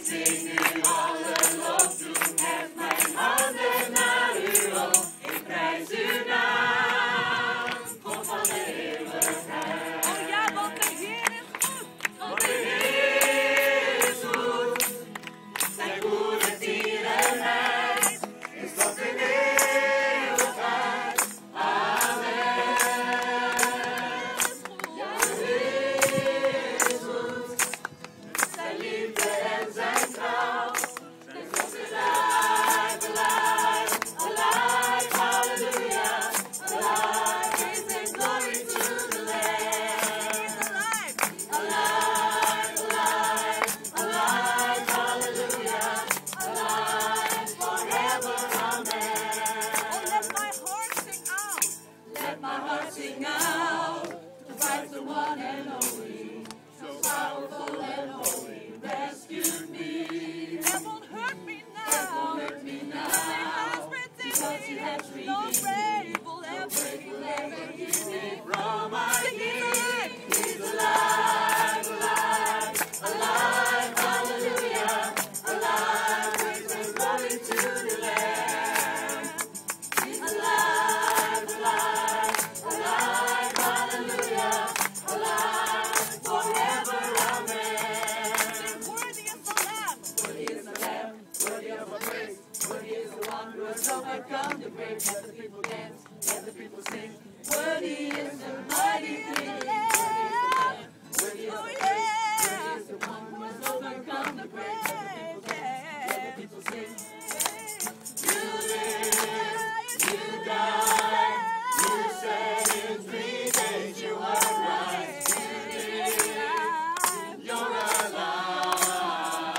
zingen alle lof doen. Hef mijn handen naar u op. Ik prijs uw naam, God van de eeuwigheid. Oh ja, want de Heer is goed. Want de Heer is goed. Zijn goede tierenheid is tot in eeuwigheid. Amen. Ja, de Heer is goed. Zijn liefde en zijn trouw. Zijn God is alive, alive, alive. Hallelujah. Alive. Praise and glory to the Lamb. Alive, alive, alive. Hallelujah. Alive forever. Amen. Oh, let my heart sing out. Let my heart sing out to Christ the one and only, so powerful and holy, rescued me. It won't hurt me It now. won't hurt me now, because He has redeemed No me. grave will No ever grave be will ever there. keep me from my Sing it King. alive. He's alive, alive, alive, hallelujah, alive, praise and glory to the Lamb. He's alive, alive, alive, hallelujah, alive, forever, amen. Sing, worthy is the Lamb. Worthy is the Lamb, worthy of our praise, worthy is the one who has overcome the grave. Let the people dance, let the people sing. Worthy is the mighty King, worthy is the Lamb, worthy is Oh the praise, yeah. worthy is the one who has overcome the grave. Let the people dance, let the people sing. You live, you died, you said in 3 days you were right. You live, you're alive.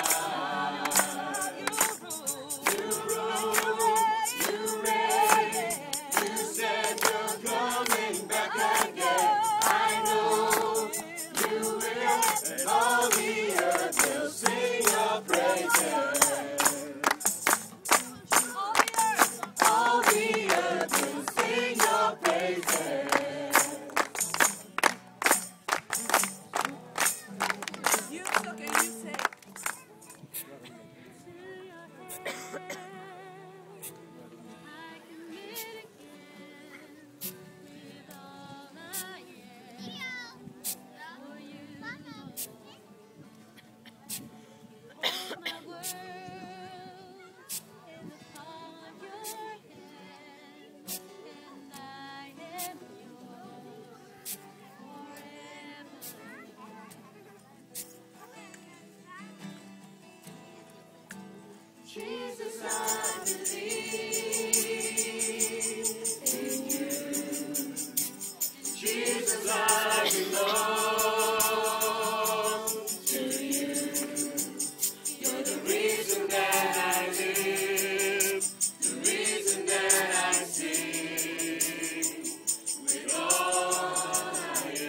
You rule, you reign. You said you're coming back again. I know you will, and all the earth will sing your praises. All the earth will sing your praises. You took and you take. Jesus, I believe in you. Jesus, I belong to you. You're the reason that I live, the reason that I sing, with all I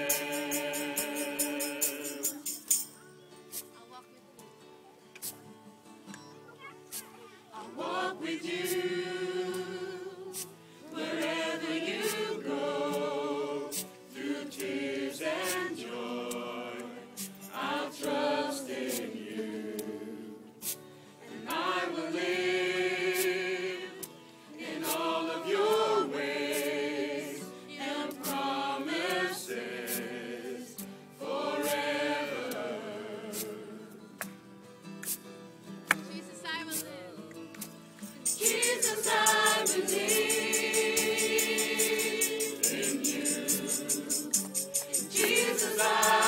am. I'll walk with you wherever you go, through tears and joy. I'll trust in you, and I will live in all of your ways and promises forever. Jesus, I will live. Jesus, I believe in you. Jesus, I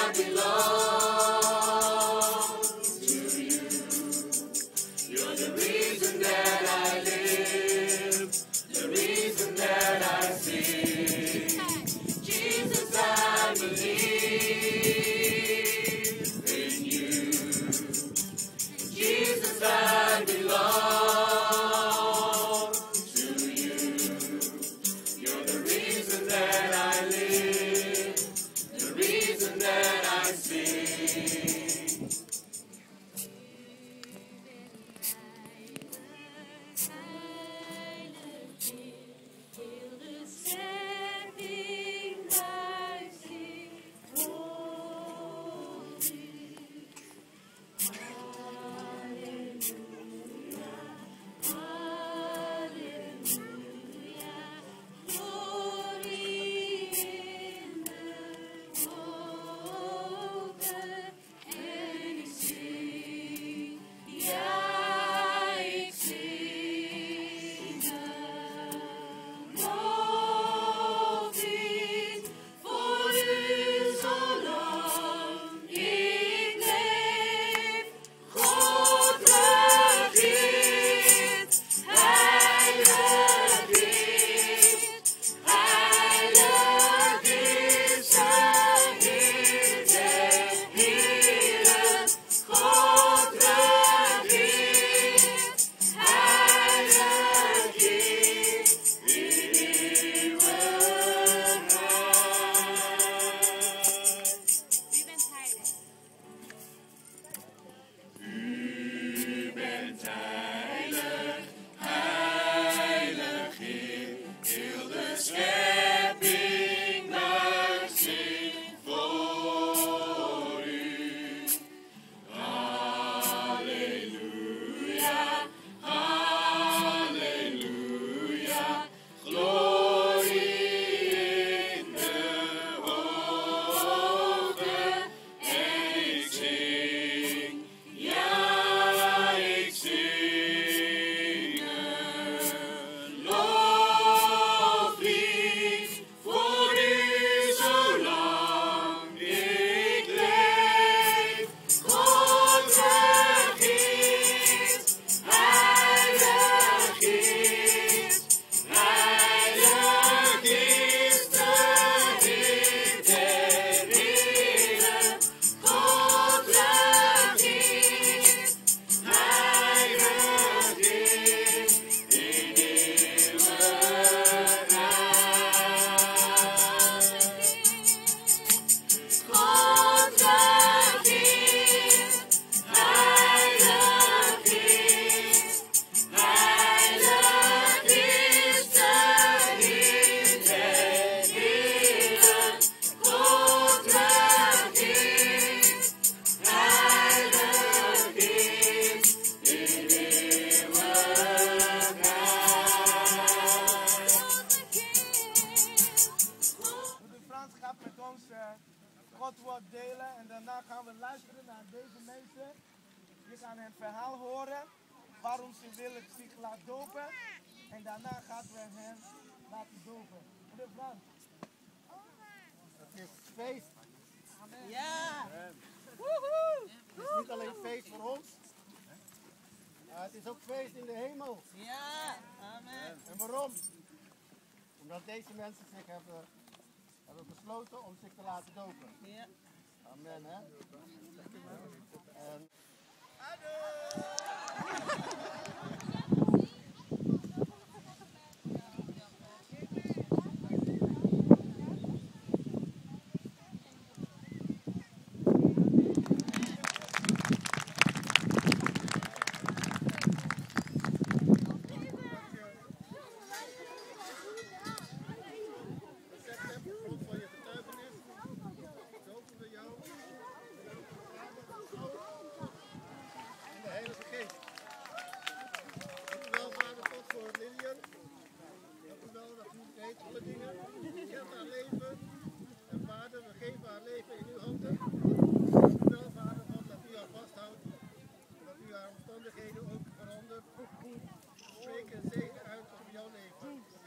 belong to you. You're the reason that I live, the reason that I sing. Jesus, I believe in you. Jesus, I belong to you. heilig, heilig Heer. Heel de schepping buigt zich voor u. Halleluja, halleluja, glorie in de hoogte. En ik zing, ja, ik zing een loflied voor u zolang ik leef. God regeert, heilig is, heilig is de Heer der Heren. God regeert, heilig is in eeuwigheid. God regeert, heilig is, heilig is de Heer der Heren. God regeert, heilig is in eeuwigheid. Broeder Frans gaat met ons Godwoord delen en daarna gaan we luisteren naar deze mensen. Je gaan het verhaal horen waarom ze willen zich laten dopen en daarna gaan we hen laten dopen. Broeder Frans. Het is feest. Ja. Het is niet alleen feest voor ons, maar het is ook feest in de hemel. Ja. Amen. En waarom? Omdat deze mensen zich hebben besloten om zich te laten dopen. Ja. Amen, hè? En grond van je getuigenis dopen we jou in de Heilige Geest. Dank u wel, Vader God, voor Lilian. Dank u wel dat u weet alle dingen. U kent haar leven. En Vader, we geven haar leven in uw handen. Dank u wel, Vader God, dat u haar vasthoudt. Dat u haar omstandigheden ook verandert. Spreek een zegen uit op jouw leven.